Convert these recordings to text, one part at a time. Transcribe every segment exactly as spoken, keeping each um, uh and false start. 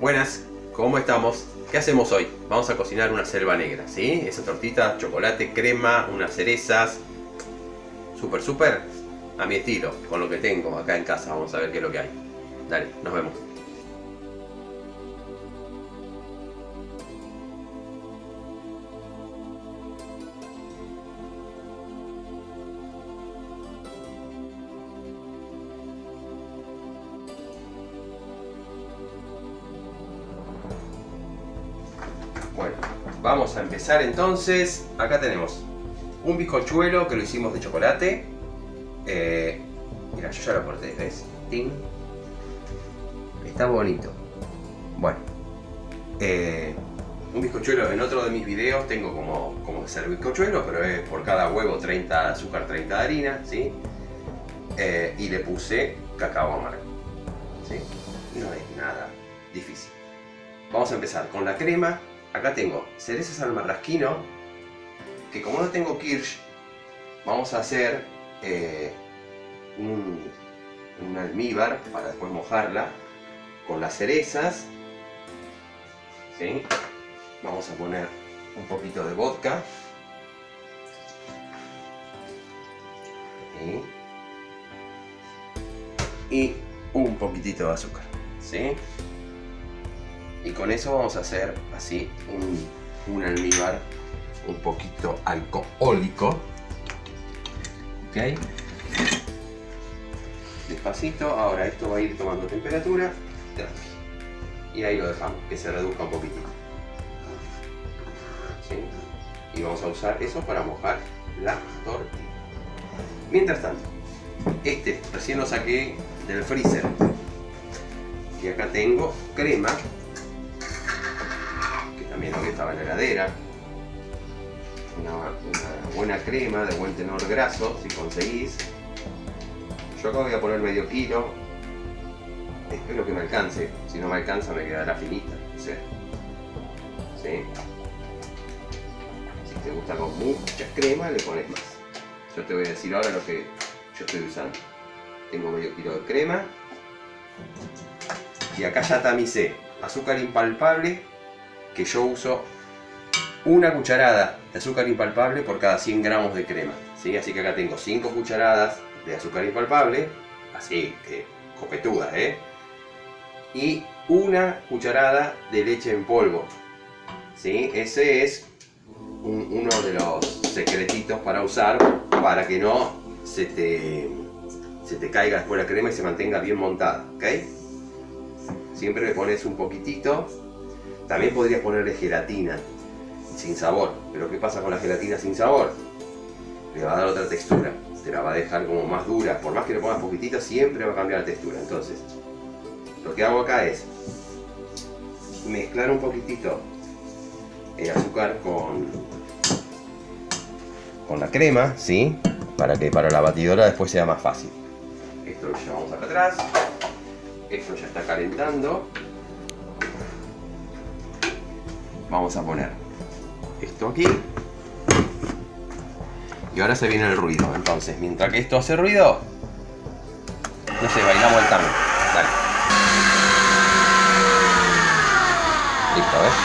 Buenas, ¿cómo estamos? ¿Qué hacemos hoy? Vamos a cocinar una selva negra, ¿sí? Esa tortita, chocolate, crema, unas cerezas. Súper, súper a mi estilo, con lo que tengo acá en casa. Vamos a ver qué es lo que hay. Dale, nos vemos. Bueno, vamos a empezar entonces. Acá tenemos un bizcochuelo que lo hicimos de chocolate. Eh, mira, yo ya lo corté, ¿ves? ¡Ting! Está bonito. Bueno, eh, un bizcochuelo. En otro de mis videos tengo como, como hacer bizcochuelo, pero es por cada huevo treinta de azúcar, treinta de harina, ¿sí? Eh, y le puse cacao amargo, ¿sí? No es nada difícil. Vamos a empezar con la crema. Acá tengo cerezas al marrasquino, que como no tengo kirsch, vamos a hacer eh, un, un almíbar para después mojarla con las cerezas, ¿sí? Vamos a poner un poquito de vodka, ¿sí? Y un poquitito de azúcar, ¿sí? Y con eso vamos a hacer así un, un almíbar un poquito alcohólico. ¿Ok? Despacito. Ahora esto va a ir tomando temperatura. Y ahí lo dejamos, que se reduzca un poquitito. ¿Sí? Y vamos a usar eso para mojar la tortilla. Mientras tanto, este recién lo saqué del freezer. Y acá tengo crema. También lo que estaba en la heladera, una, una buena crema de buen tenor graso, si conseguís. Yo acá voy a poner medio kilo, espero que me alcance, si no me alcanza me quedará finita, o sea, ¿sí? Si te gusta con mucha crema le pones más. Yo te voy a decir ahora lo que yo estoy usando. Tengo medio kilo de crema y acá ya tamicé azúcar impalpable, que yo uso una cucharada de azúcar impalpable por cada cien gramos de crema, ¿sí? Así que acá tengo cinco cucharadas de azúcar impalpable, así que copetudas, ¿eh? Y una cucharada de leche en polvo, ¿sí? Ese es un, uno de los secretitos para usar para que no se te, se te caiga después la crema y se mantenga bien montada, ¿ok? Siempre le pones un poquitito. También podrías ponerle gelatina sin sabor, pero ¿qué pasa con la gelatina sin sabor? Le va a dar otra textura, te la va a dejar como más dura. Por más que le pongas poquitito, siempre va a cambiar la textura. Entonces, lo que hago acá es mezclar un poquitito el azúcar con, con la crema, ¿sí? Para que para la batidora después sea más fácil. Esto lo llevamos acá atrás. Esto ya está calentando. Vamos a poner esto aquí. Y ahora se viene el ruido. Entonces, mientras que esto hace ruido, no sé, bailamos el tango. Dale. Listo, ¿ves?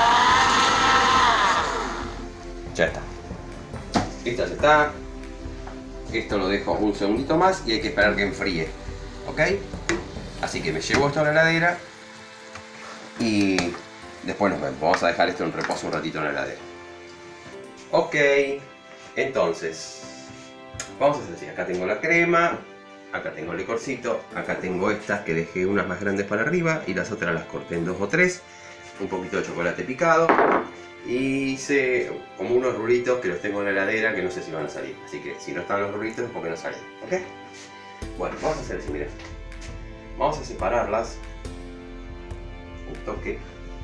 Ya está. Esto ya está. Esto lo dejo un segundito más y hay que esperar que enfríe. ¿Ok? Así que me llevo esto a la heladera y después nos vemos. Vamos a dejar esto en reposo un ratito en la heladera. Ok, entonces vamos a hacer así. Acá tengo la crema, acá tengo el licorcito, acá tengo estas que dejé unas más grandes para arriba y las otras las corté en dos o tres. Un poquito de chocolate picado y hice como unos rulitos que los tengo en la heladera que no sé si van a salir. Así que si no están los rulitos es porque no salen. ¿Ok? Bueno, vamos a hacer así, mira. Vamos a separarlas un toque.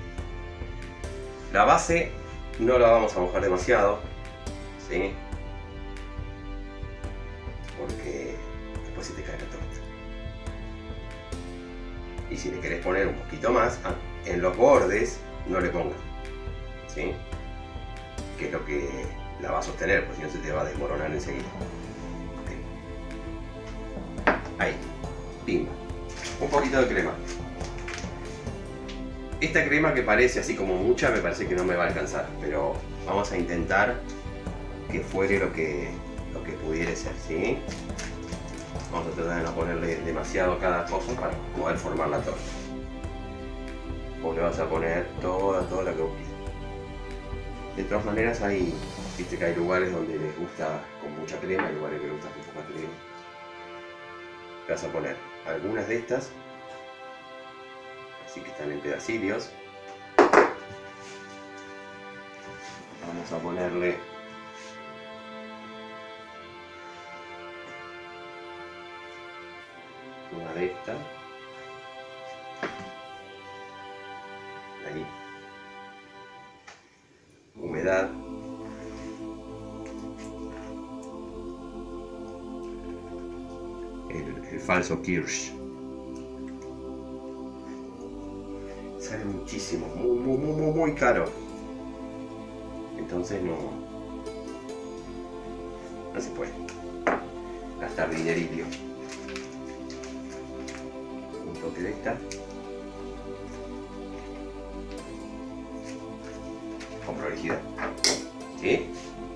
La base no la vamos a mojar demasiado, ¿sí? Porque después se te cae la torta. Y si le querés poner un poquito más, en los bordes no le pongas, ¿sí? Que es lo que la va a sostener, porque si no se te va a desmoronar enseguida. Okay. Ahí, pimba. Un poquito de crema. esta crema que parece así como mucha, me parece que no me va a alcanzar, pero vamos a intentar que fuere lo que, lo que pudiera ser, ¿sí? Vamos a tratar de no ponerle demasiado a cada cosa para poder formar la torta. Vos le vas a poner toda, toda la que vos quieras. De todas maneras, hay, viste que hay lugares donde les gusta con mucha crema, hay lugares que les gusta con poca crema. Le vas a poner algunas de estas, así que están en pedacillos. Vamos a ponerle una de estas. Ahí. Humedad. El, el falso Kirsch. Sale muchísimo, muy, muy, muy, muy caro. Entonces no, no se puede gastar dinerillo. Un toque de esta. Con prolijidad. ¿Sí?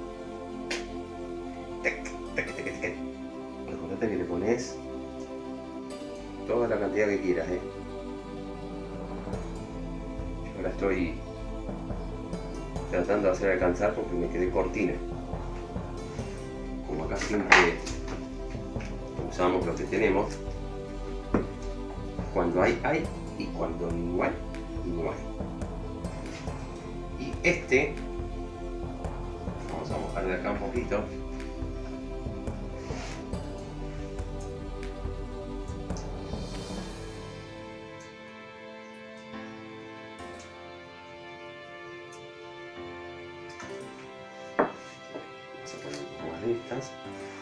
Acordate que le pones toda la cantidad que quieras, ¿eh? Yo ahora estoy tratando de hacer alcanzar porque me quedé cortina. Como acá siempre usamos lo que tenemos, cuando hay, hay, y cuando no hay, no hay. Y este, vamos a mojarle acá un poquito. Vamos a poner un poco más de estas.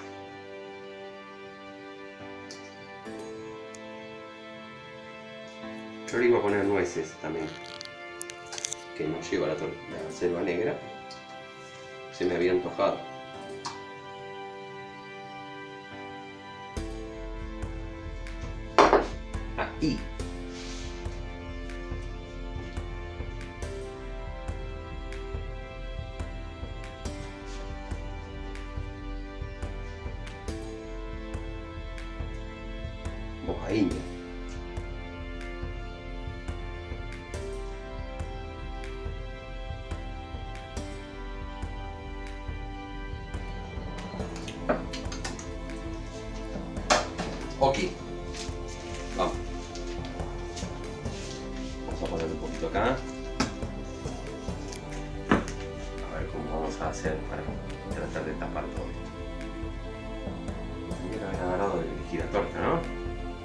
Yo le iba a poner nueces también, que no lleva la, la selva negra, se me había antojado. Ahí. Bojadinha. Ok, vamos. Vamos a poner un poquito acá. A ver cómo vamos a hacer para tratar de tapar todo esto. Mira, haber agarrado el giratorta, ¿no?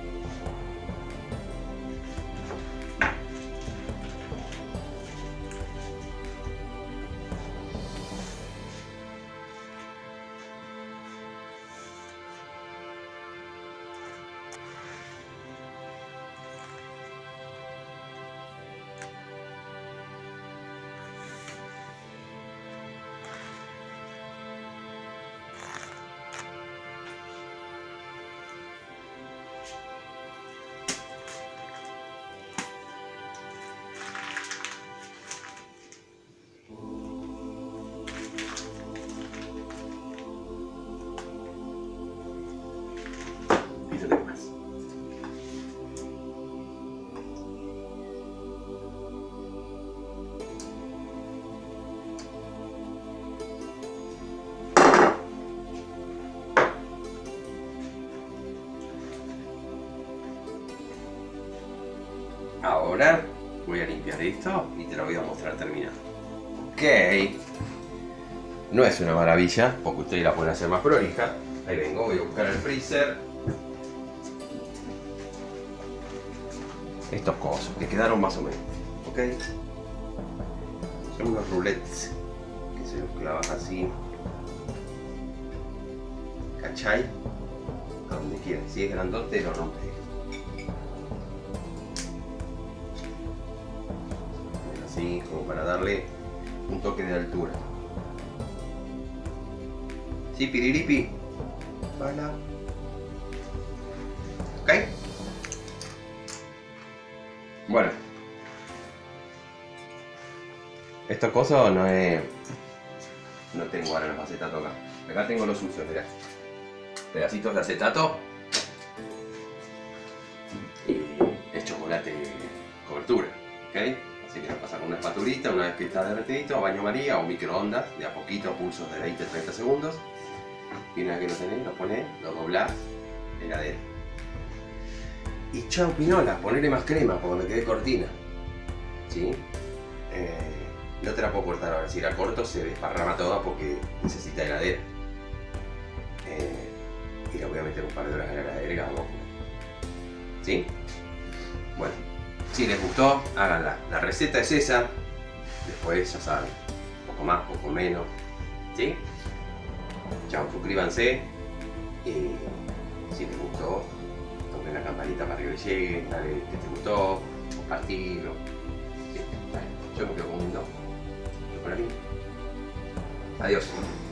Ahora voy a limpiar esto y te lo voy a mostrar terminado. Ok. No es una maravilla, porque ustedes la pueden hacer más prolija. Ahí vengo, voy a buscar el freezer. Estos cosos, que quedaron más o menos. Ok. Son unos roulettes que se los clavas así. ¿Cachai? A donde quieras. Si es grandote, lo rompes. Así, como para darle un toque de altura. ¿Sí, piriripi? Hola. ¿Ok? Bueno. Estos cosos no es... No tengo ahora los acetatos acá. Acá tengo los sucios, mirá. Pedacitos de acetato. Y es chocolate cobertura, ¿ok? Así que lo pasas con una espatulita, una vez que está derretidito, a baño María o microondas, de a poquito, a pulsos de veinte a treinta segundos. Y una vez que lo tenés, lo ponés, lo doblás, heladera. Y chau pinola, ponerle más crema para cuando quede cortina. ¿Sí? Eh, no te la puedo cortar ahora, si la corto se desparrama toda porque necesita heladera. Eh, y la voy a meter un par de horas en la heladera y la vamos a comer. ¿Sí? Bueno, si les gustó, háganla. La receta es esa. Después ya saben, poco más, poco menos. ¿Sí? Chao, suscríbanse. Y si les gustó, toquen la campanita para que les llegue. Dale que te gustó, compartirlo. Sí, dale. Yo me quedo comiendo chocolate. Adiós.